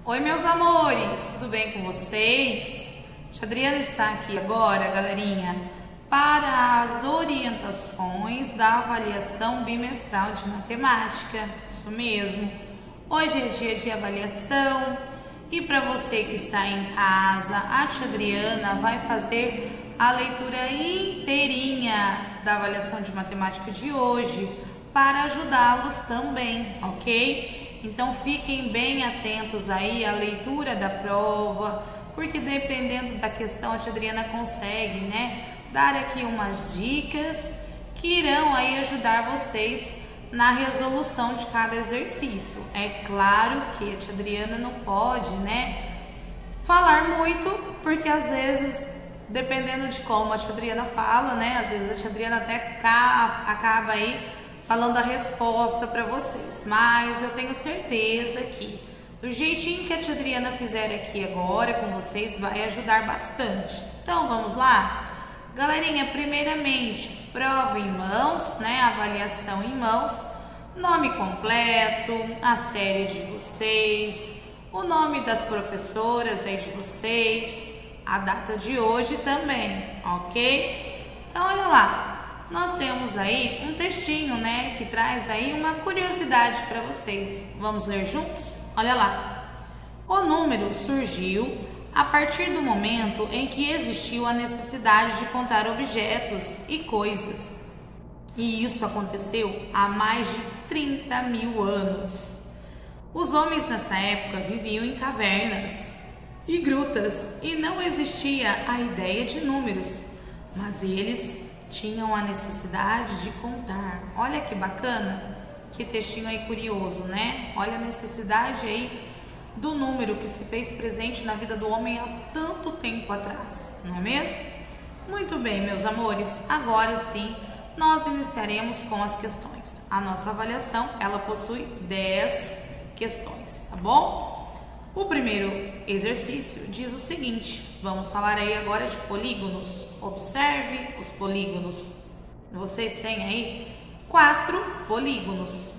Oi, meus amores, tudo bem com vocês? Tia Adriana está aqui agora, galerinha, para as orientações da avaliação bimestral de matemática. Isso mesmo. Hoje é dia de avaliação e para você que está em casa, a tia Adriana vai fazer a leitura inteirinha da avaliação de matemática de hoje para ajudá-los também, ok? Então fiquem bem atentos aí à leitura da prova, porque dependendo da questão a tia Adriana consegue, dar aqui umas dicas que irão aí ajudar vocês na resolução de cada exercício. É claro que a tia Adriana não pode, falar muito, porque às vezes, dependendo de como a tia Adriana fala, às vezes a tia Adriana até acaba aí falando a resposta para vocês, mas eu tenho certeza que do jeitinho que a tia Adriana fizer aqui agora com vocês vai ajudar bastante. Então vamos lá? Galerinha, primeiramente, prova em mãos, avaliação em mãos, nome completo, a série de vocês, o nome das professoras aí de vocês, a data de hoje também, ok? Então olha lá. Nós temos aí um textinho, que traz aí uma curiosidade para vocês. Vamos ler juntos? Olha lá. O número surgiu a partir do momento em que existiu a necessidade de contar objetos e coisas. E isso aconteceu há mais de 30 mil anos. Os homens nessa época viviam em cavernas e grutas e não existia a ideia de números, mas eles tinham a necessidade de contar. Olha que bacana, que textinho aí curioso, Olha a necessidade aí do número que se fez presente na vida do homem há tanto tempo atrás, não é mesmo? Muito bem, meus amores, agora sim nós iniciaremos com as questões. A nossa avaliação, ela possui 10 questões, tá bom? O primeiro exercício diz o seguinte, vamos falar aí agora de polígonos. Observe os polígonos. Vocês têm aí 4 polígonos,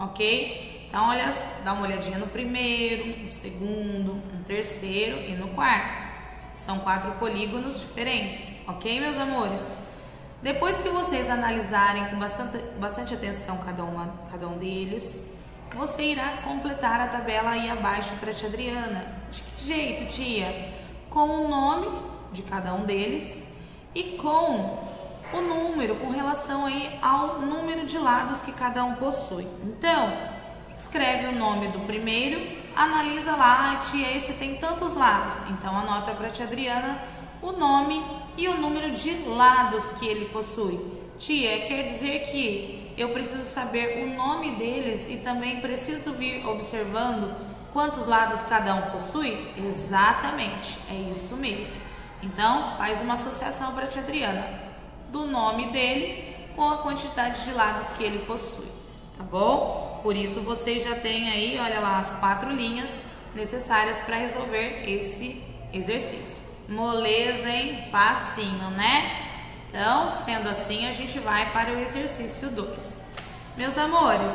ok? Então, olha, dá uma olhadinha no primeiro, no segundo, no terceiro e no quarto. São 4 polígonos diferentes, ok, meus amores? Depois que vocês analisarem com bastante atenção cada um deles, você irá completar a tabela aí abaixo para a tia Adriana. De que jeito, tia? Com o nome de cada um deles e com o número, com relação aí ao número de lados que cada um possui. Então, escreve o nome do primeiro, analisa lá, tia, esse tem tantos lados. Então, anota para a tia Adriana o nome e o número de lados que ele possui. Tia, quer dizer que eu preciso saber o nome deles e também preciso vir observando quantos lados cada um possui? Exatamente, é isso mesmo. Então, faz uma associação para a tia Adriana do nome dele com a quantidade de lados que ele possui, tá bom? Por isso, vocês já têm aí, olha lá, as 4 linhas necessárias para resolver esse exercício. Moleza, hein? Facinho, Então, sendo assim, a gente vai para o exercício 2. Meus amores,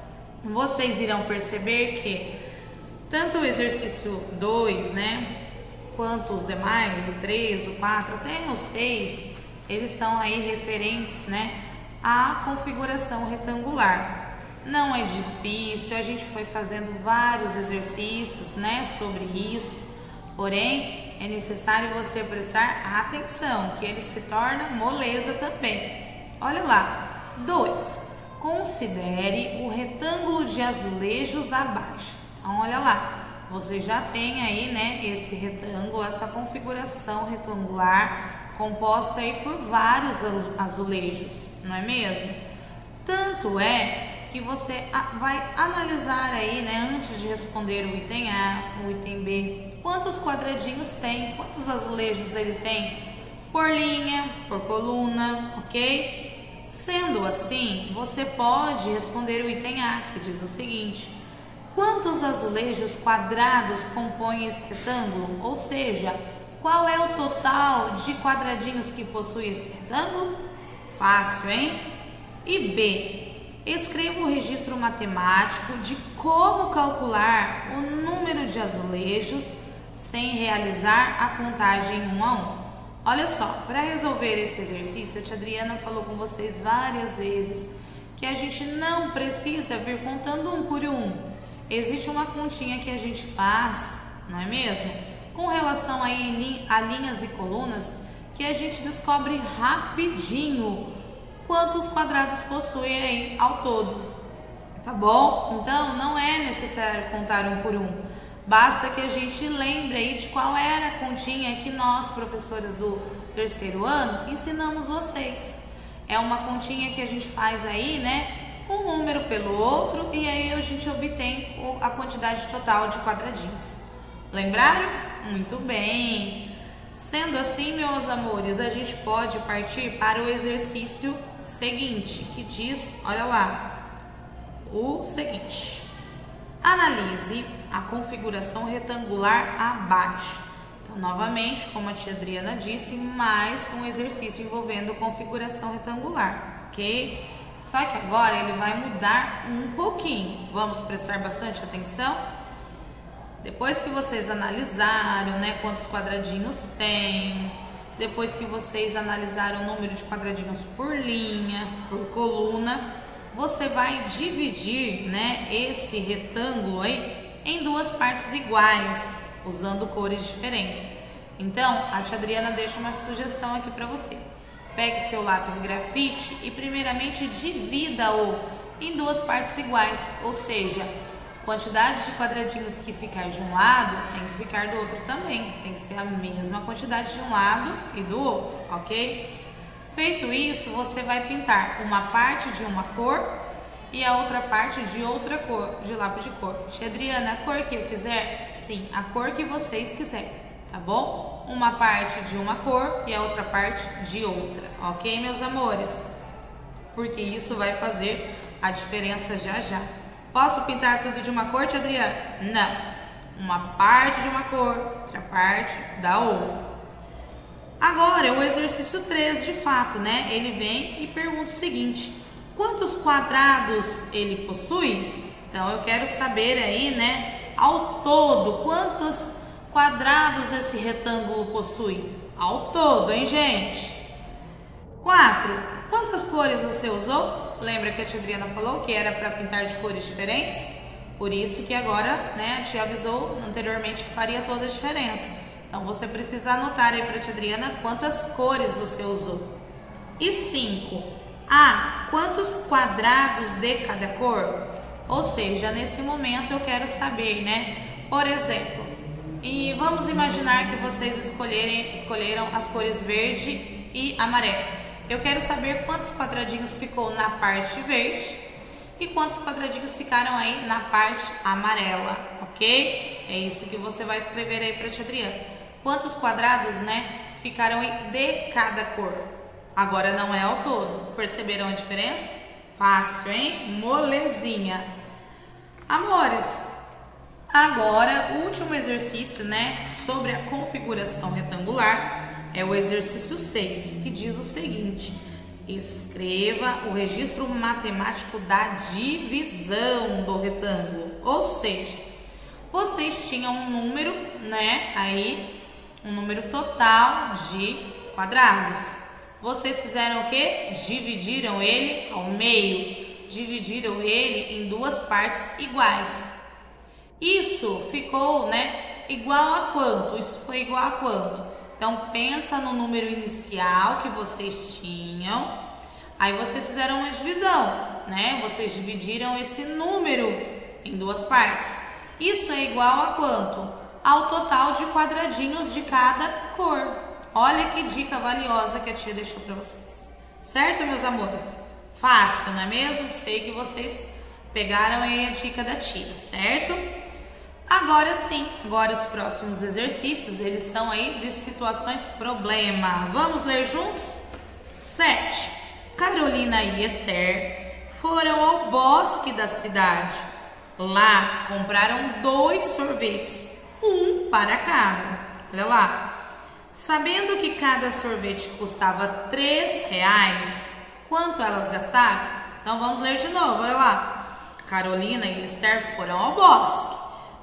vocês irão perceber que tanto o exercício 2, quanto os demais, o 3, o 4, até o 6, eles são aí referentes, à configuração retangular. Não é difícil, a gente foi fazendo vários exercícios, sobre isso, porém, é necessário você prestar atenção, que ele se torna moleza também. Olha lá. 2. Considere o retângulo de azulejos abaixo. Então, olha lá. Você já tem aí, esse retângulo, essa configuração retangular composta aí por vários azulejos, não é mesmo? Tanto é que você vai analisar aí, antes de responder o item A, o item B, quantos quadradinhos tem, quantos azulejos ele tem, por linha, por coluna, ok? Sendo assim, você pode responder o item A, que diz o seguinte: quantos azulejos quadrados compõem esse retângulo? Ou seja, qual é o total de quadradinhos que possui esse retângulo? Fácil, hein? E B, escreva o registro matemático de como calcular o número número de azulejos sem realizar a contagem 1 a 1. Olha só, para resolver esse exercício, a tia Adriana falou com vocês várias vezes que a gente não precisa vir contando um por um. Existe uma continha que a gente faz, não é mesmo? Com relação aí a linhas e colunas, que a gente descobre rapidinho quantos quadrados possui aí ao todo, tá bom? Então, não é necessário contar um por um. Basta que a gente lembre aí de qual era a continha que nós, professoras do 3º ano, ensinamos vocês. É uma continha que a gente faz aí, né? Um número pelo outro e aí a gente obtém a quantidade total de quadradinhos. Lembraram? Muito bem! Sendo assim, meus amores, a gente pode partir para o exercício seguinte, que diz, olha lá, o seguinte: analise a configuração retangular abaixo. Então, novamente, como a tia Adriana disse, mais um exercício envolvendo configuração retangular, ok? Só que agora ele vai mudar um pouquinho. Vamos prestar bastante atenção? Depois que vocês analisaram, né, quantos quadradinhos tem, depois que vocês analisaram o número de quadradinhos por linha, por coluna, você vai dividir, né, esse retângulo aí em duas partes iguais, usando cores diferentes. Então, a tia Adriana deixa uma sugestão aqui para você. Pegue seu lápis grafite e primeiramente divida-o em duas partes iguais, ou seja, quantidade de quadradinhos que ficar de um lado tem que ficar do outro também, tem que ser a mesma quantidade de um lado e do outro, ok? Feito isso, você vai pintar uma parte de uma cor e a outra parte de outra cor, de lápis de cor. Tia Adriana, a cor que eu quiser? Sim, a cor que vocês quiserem, tá bom? Uma parte de uma cor e a outra parte de outra, ok, meus amores? Porque isso vai fazer a diferença já já. Posso pintar tudo de uma cor, tia Adriana? Não. Uma parte de uma cor, outra parte da outra. Agora é o exercício 3, de fato, né? Ele vem e pergunta o seguinte: quantos quadrados ele possui? Então eu quero saber aí, né, ao todo, quantos quadrados esse retângulo possui? Ao todo, hein, gente? 4. Quantas cores você usou? Lembra que a tia Adriana falou que era para pintar de cores diferentes? Por isso que agora, né, a tia avisou anteriormente que faria toda a diferença. Então, você precisa anotar aí para a tia Adriana quantas cores você usou. E 5. Quantos quadrados de cada cor? Ou seja, nesse momento eu quero saber, né? Por exemplo, e vamos imaginar que vocês escolheram as cores verde e amarelo. Eu quero saber quantos quadradinhos ficou na parte verde e quantos quadradinhos ficaram aí na parte amarela, ok? É isso que você vai escrever aí para a tia Adriana. Quantos quadrados, né, ficaram aí de cada cor? Agora não é ao todo. Perceberam a diferença? Fácil, hein? Molezinha. Amores, agora o último exercício, né, sobre a configuração retangular é o exercício 6, que diz o seguinte: escreva o registro matemático da divisão do retângulo. Ou seja, vocês tinham um número, né, aí, um número total de quadrados. Vocês fizeram o quê? Dividiram ele ao meio, dividiram ele em duas partes iguais. Isso ficou, né, igual a quanto? Isso foi igual a quanto? Então, pensa no número inicial que vocês tinham, aí vocês fizeram uma divisão, né? Vocês dividiram esse número em duas partes. Isso é igual a quanto? Ao total de quadradinhos de cada cor. Olha que dica valiosa que a tia deixou para vocês. Certo, meus amores? Fácil, não é mesmo? Sei que vocês pegaram aí a dica da tia, certo? Agora sim, agora os próximos exercícios, eles são aí de situações problema. Vamos ler juntos? 7. Carolina e Esther foram ao bosque da cidade. Lá compraram 2 sorvetes, um para cada. Olha lá. Sabendo que cada sorvete custava R$3, quanto elas gastaram? Então vamos ler de novo, olha lá. Carolina e Esther foram ao bosque.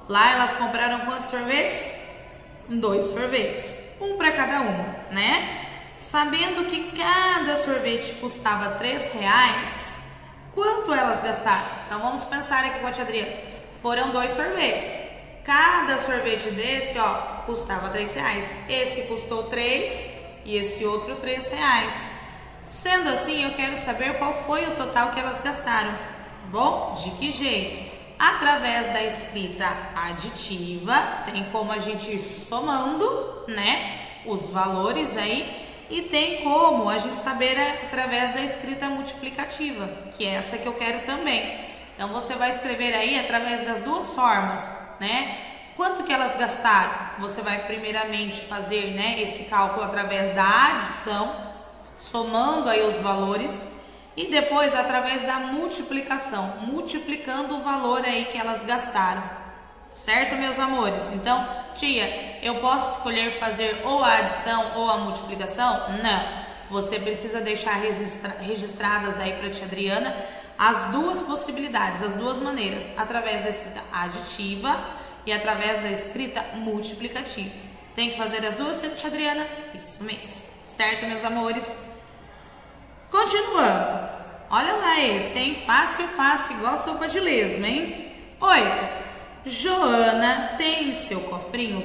Lá elas compraram quantos sorvetes? 2 sorvetes, um para cada uma, né? Sabendo que cada sorvete custava R$3, quanto elas gastaram? Então vamos pensar aqui com a tia Adriana. Foram 2 sorvetes. Cada sorvete desse, ó, custava R$3. Esse custou 3 e esse outro R$3. Sendo assim, eu quero saber qual foi o total que elas gastaram. Bom, de que jeito? Através da escrita aditiva, tem como a gente ir somando, né, os valores aí, e tem como a gente saber através da escrita multiplicativa, que é essa que eu quero também. Então você vai escrever aí através das duas formas, né? Quanto que elas gastaram? Você vai primeiramente fazer, né, esse cálculo através da adição, somando aí os valores, e depois através da multiplicação, multiplicando o valor aí que elas gastaram. Certo, meus amores? Então, tia, eu posso escolher fazer ou a adição ou a multiplicação? Não. Você precisa deixar registradas aí para a tia Adriana as duas possibilidades, as duas maneiras, através da escrita aditiva e através da escrita multiplicativa. Tem que fazer as duas, tia Adriana? Isso mesmo. Certo, meus amores? Continuando. Olha lá esse, hein? Fácil, fácil, igual sopa de lesma, hein? 8. Joana tem em seu cofrinho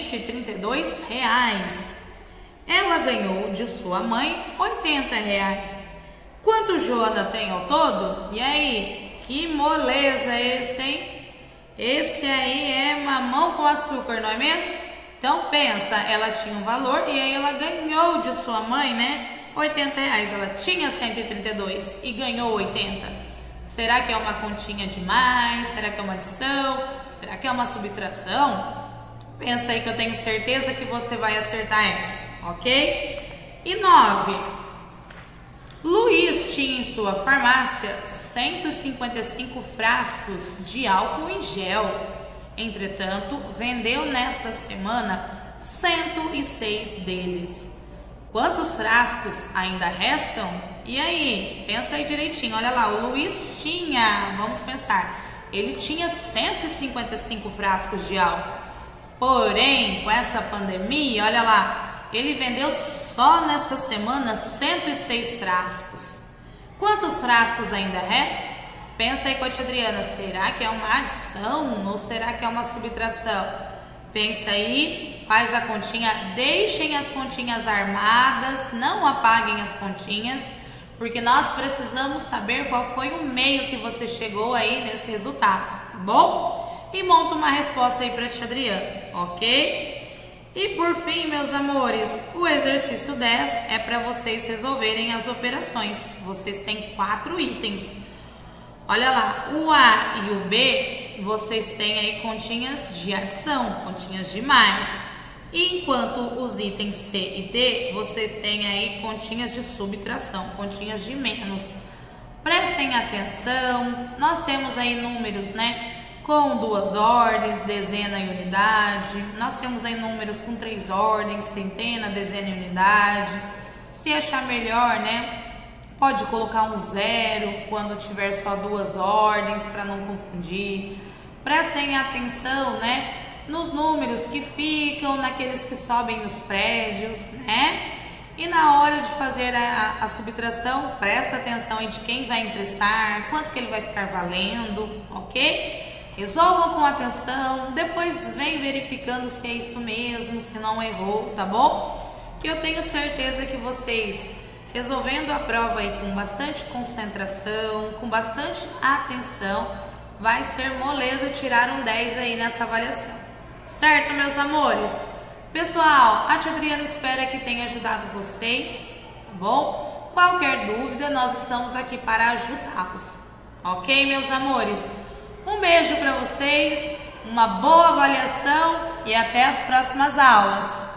R$132. Ela ganhou de sua mãe R$80. Quanto Joana tem ao todo? E aí, que moleza esse, hein? Esse aí é mamão com açúcar, não é mesmo? Então pensa, ela tinha um valor e aí ela ganhou de sua mãe, né? R$80. Ela tinha 132 e ganhou 80. Será que é uma continha demais? Será que é uma adição? Será que é uma subtração? Pensa aí que eu tenho certeza que você vai acertar essa, ok? E 9. Luiz tinha em sua farmácia 155 frascos de álcool em gel. Entretanto, vendeu nesta semana 106 deles. Quantos frascos ainda restam? E aí, pensa aí direitinho. Olha lá, o Luiz tinha, vamos pensar, ele tinha 155 frascos de álcool. Porém, com essa pandemia, olha lá, ele vendeu só nesta semana 106 frascos. Quantos frascos ainda restam? Pensa aí com a tia Adriana, será que é uma adição ou será que é uma subtração? Pensa aí, faz a continha, deixem as continhas armadas, não apaguem as continhas, porque nós precisamos saber qual foi o meio que você chegou aí nesse resultado, tá bom? E monta uma resposta aí para a tia Adriana, ok? E por fim, meus amores, o exercício 10 é para vocês resolverem as operações. Vocês têm 4 itens. Olha lá, o A e o B, vocês têm aí continhas de adição, continhas de mais. E enquanto os itens C e D, vocês têm aí continhas de subtração, continhas de menos. Prestem atenção, nós temos aí números, né, com 2 ordens, dezena e unidade. Nós temos aí números com 3 ordens, centena, dezena e unidade. Se achar melhor, né, pode colocar um 0 quando tiver só 2 ordens para não confundir. Prestem atenção, né, nos números que ficam naqueles que sobem nos prédios, né? E na hora de fazer a subtração, presta atenção em de quem vai emprestar, quanto que ele vai ficar valendo, ok? Resolvam com atenção, depois vem verificando se é isso mesmo, se não errou, tá bom? Que eu tenho certeza que vocês, resolvendo a prova aí com bastante concentração, com bastante atenção, vai ser moleza tirar um 10 aí nessa avaliação. Certo, meus amores? Pessoal, a tia Adriana espera que tenha ajudado vocês, tá bom? Qualquer dúvida, nós estamos aqui para ajudá-los, ok, meus amores? Um beijo para vocês, uma boa avaliação e até as próximas aulas.